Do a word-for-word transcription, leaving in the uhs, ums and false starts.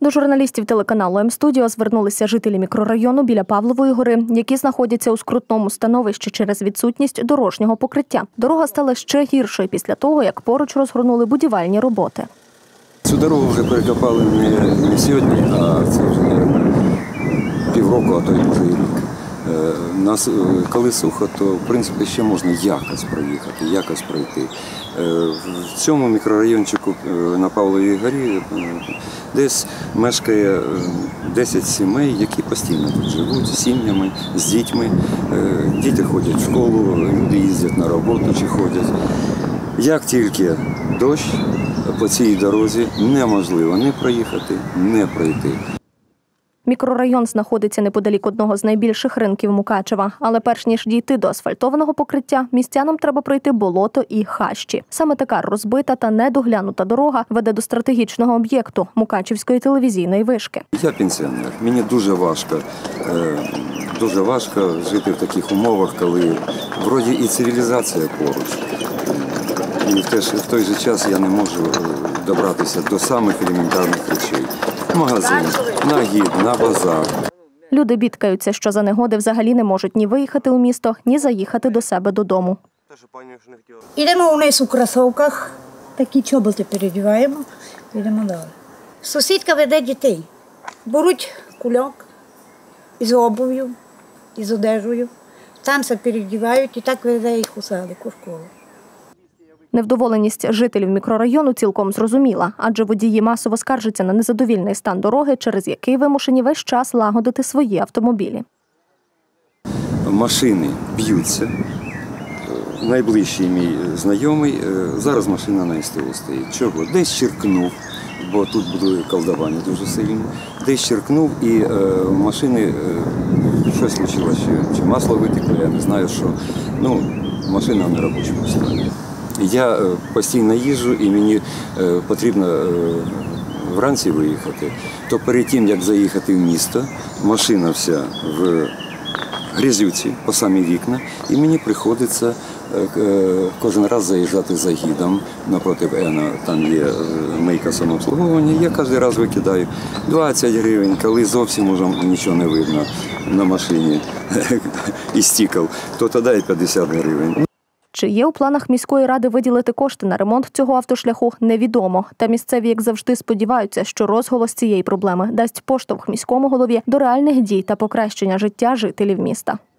До журналістів телеканалу М-Студіо звернулися жителі мікрорайону біля Павлової гори, які знаходяться у скрутному становищі через відсутність дорожнього покриття. Дорога стала ще гіршою після того, як поруч розгорнули будівельні роботи. Цю дорогу вже перекопали не, не сьогодні, а це вже півроку, а то й може і рік. Нас, коли сухо, то в принципі ще можна якось проїхати, якось пройти. В цьому мікрорайончику на Павловій горі десь мешкає десять сімей, які постійно тут живуть, з сім'ями, з дітьми. Діти ходять в школу, люди їздять на роботу чи ходять. Як тільки дощ, по цій дорозі неможливо не проїхати, не пройти. Мікрорайон знаходиться неподалік одного з найбільших ринків Мукачева. Але перш ніж дійти до асфальтованого покриття, містянам треба пройти болото і хащі. Саме така розбита та недоглянута дорога веде до стратегічного об'єкту – Мукачівської телевізійної вишки. Я пенсіонер. Мені дуже важко, дуже важко жити в таких умовах, коли вроді і цивілізація поруч. І в, теж, в той же час я не можу добратися до самих елементарних речей. Магазин, на гід, на базар. Люди бідкаються, що за негоди взагалі не можуть ні виїхати у місто, ні заїхати до себе додому. Йдемо вниз у кросовках, такі чоботи передіваємо, йдемо далі. Сусідка веде дітей. Беруть кульок із обув'ю, із одежею, там все передівають і так веде їх у садик, у школу. Невдоволеність жителів мікрорайону цілком зрозуміла, адже водії масово скаржаться на незадовільний стан дороги, через який вимушені весь час лагодити свої автомобілі. Машини б'ються. Найближчий мій знайомий, зараз машина на ес те о стоїть. Чого? Десь черкнув, бо тут буде колдування дуже сильно. Десь черкнув і е, машини, е, щось случилося, чи, чи масло витекло, я не знаю що. Ну, машина в неробочому стані. Я постійно їжджу і мені потрібно вранці виїхати, то перед тим, як заїхати в місто, машина вся в грязюці, по самі вікна, і мені приходиться кожен раз заїжджати за гідом. Напроти Ена там є мийка самообслуговування, я кожен раз викидаю двадцять гривень, коли зовсім уже нічого не видно на машині із стікол, то тоді і п'ятдесят гривень. Чи є у планах міської ради виділити кошти на ремонт цього автошляху, невідомо. Та місцеві, як завжди, сподіваються, що розголос цієї проблеми дасть поштовх міському голові до реальних дій та покращення життя жителів міста.